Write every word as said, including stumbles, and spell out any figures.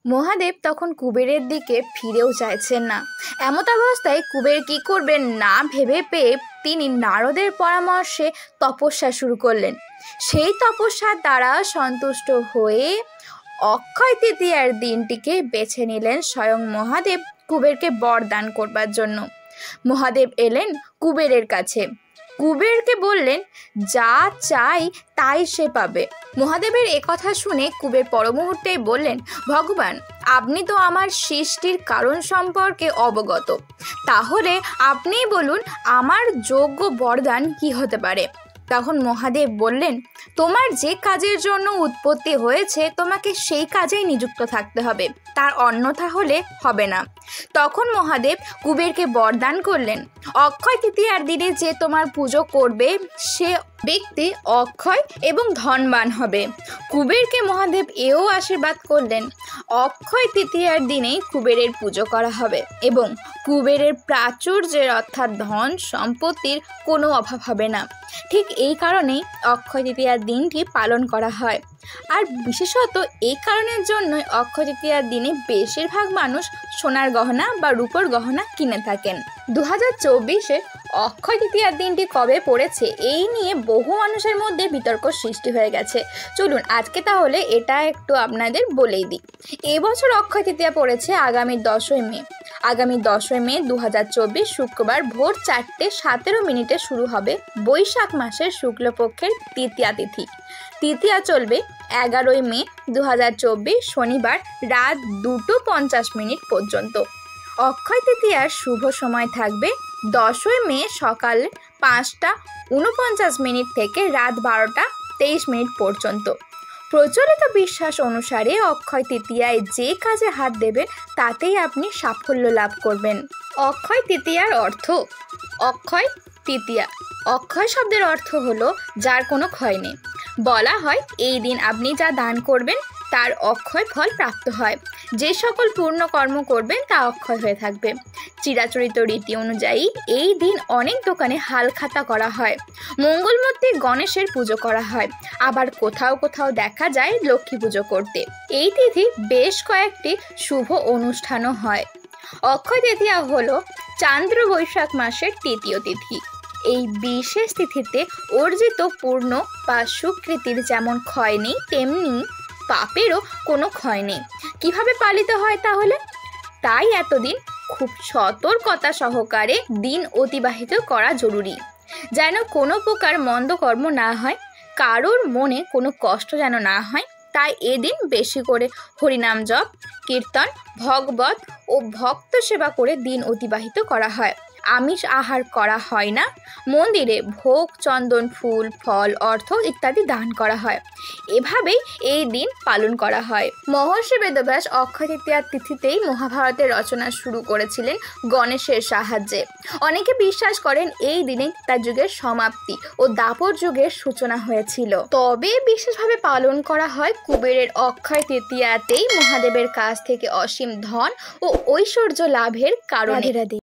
মহাদেব তখন কুবেরের দিকে ফিরেও চাইছেন না। এমত অবস্থায় কুবের কি করবেন না ভেবে পেয়ে তিনি নারদের পরামর্শে তপস্যা শুরু করলেন। সেই তপস্যার দ্বারা সন্তুষ্ট হয়ে অক্ষয় তৃতীয়ার দিনটিকে বেছে নিলেন স্বয়ং মহাদেব কুবেরকে বরদান করবার জন্য। মহাদেব এলেন কুবেরের কাছে, কুবেরকে বললেন যা চাই তাই সে পাবে। মহাদেবের একথা শুনে কুবের পরমুহূর্তেই বললেন, ভগবান আপনি তো আমার সৃষ্টির কারণ সম্পর্কে অবগত, তাহলে আপনিই বলুন আমার যোগ্য বরদান কি হতে পারে। তখন মহাদেব বললেন, তোমার যে কাজের জন্য উৎপত্তি হয়েছে তোমাকে সেই কাজেই নিযুক্ত থাকতে হবে, তার অন্যথা হলে হবে না। তখন মহাদেব কুবেরকে বরদান করলেন, অক্ষয় তৃতীয়ার দিনে যে তোমার পুজো করবে সে ব্যক্তি অক্ষয় এবং ধনবান হবে। কুবেরকে মহাদেব এও আশীর্বাদ করলেন, অক্ষয় তৃতীয়ার দিনেই কুবেরের পুজো করা হবে এবং কুবেরের প্রাচুর্যের অর্থাৎ ধন সম্পত্তির কোনো অভাব হবে না। ঠিক এই কারণেই অক্ষয় তৃতীয়ার দিনটি পালন করা হয়। আর বিশেষত এই কারণের জন্যই অক্ষয় তৃতীয়ার দিনে বেশিরভাগ মানুষ সোনার গহনা বা রূপোর গহনা কিনে থাকেন। দু হাজার চব্বিশে অক্ষয় তৃতীয়ার দিনটি কবে পড়েছে এই নিয়ে বহু মানুষের মধ্যে বিতর্ক সৃষ্টি হয়ে গেছে। চলুন আজকে তাহলে এটা একটু আপনাদের বলেই দিই। এবছর অক্ষয় তৃতীয়া পড়েছে আগামী দশই মে। আগামী দশই মে দু হাজার চব্বিশ শুক্রবার ভোর চারটে সতেরো মিনিটে শুরু হবে বৈশাখ মাসের শুক্লপক্ষের তৃতীয়া তিথি। তৃতীয়া চলবে এগারোই মে দু হাজার চব্বিশ শনিবার রাত দুটো পঞ্চাশ মিনিট পর্যন্ত। অক্ষয় তৃতীয়ার শুভ সময় থাকবে দশই মে সকাল পাঁচটা উনপঞ্চাশ মিনিট থেকে রাত বারোটা তেইশ মিনিট পর্যন্ত। প্রচলিত বিশ্বাস অনুসারে অক্ষয় তৃতীয়ায় যে কাজে হাত দেবেন তাতেই আপনি সাফল্য লাভ করবেন। অক্ষয় তৃতীয়ার অর্থ। অক্ষয় তৃতীয়া অক্ষয় শব্দের অর্থ হলো যার কোনো ক্ষয় নেই। বলা হয় এই দিন আপনি যা দান করবেন তার অক্ষয় ফল প্রাপ্ত হয়। যে সকল পূর্ণ কর্ম করবেন তা অক্ষয় হয়ে থাকবে। চিরাচরিত রীতি অনুযায়ী এই দিন অনেক দোকানে হালখাতা করা হয়, মঙ্গলমূর্তি গণেশের পুজো করা হয়, আবার কোথাও কোথাও দেখা যায় লক্ষ্মী পুজো করতে। এই তিথি বেশ কয়েকটি শুভ অনুষ্ঠানও হয়। অক্ষয় তৃতীয়া হলো চান্দ্র বৈশাখ মাসের তৃতীয় তিথি। এই বিশেষ তিথিতে অর্জিত পূর্ণ বা সুকৃতির যেমন ক্ষয় নেই তেমনি পাপেরও কোনো ক্ষয় নেই। কীভাবে পালিত হয় তাহলে? তাই এতদিন খুব সতর্কতা সহকারে দিন অতিবাহিত করা জরুরি, যেন কোনো প্রকার মন্দ কর্ম না হয়, কারোর মনে কোনো কষ্ট যেন না হয়। তাই এদিন বেশি করে হরিনাম জপ, কীর্তন, ভগবত ও ভক্ত সেবা করে দিন অতিবাহিত করা হয়। আমিষ আহার করা হয় না। মন্দিরে ভোগ, চন্দন, ফুল, ফল, অর্থ ইত্যাদি দান করা হয়। এভাবেই এই দিন পালন করা হয়। মহর্ষি বেদব্যাস অক্ষয় তৃতীয়ার তিথিতেই মহাভারতের রচনা শুরু করেছিলেন গণেশের সাহায্যে। অনেকে বিশ্বাস করেন এই দিনে তার যুগের সমাপ্তি ও দাপর যুগের সূচনা হয়েছিল। তবে বিশেষভাবে পালন করা হয় কুবেরের অক্ষয় তৃতীয়াতেই মহাদেবের কাছ থেকে অসীম ধন ও ঐশ্বর্য লাভের কারণে।